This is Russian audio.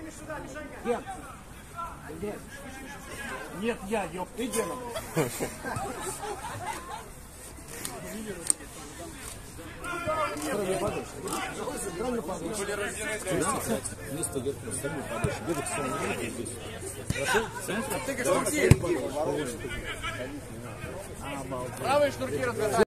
Ген. Ген. Нет, я, ёп, ты Гена. Правильно подальше. Правильно подальше. Место вверх, остальное подальше. Бегать в сторону здесь. Хорошо? Правые шнурки разгадать.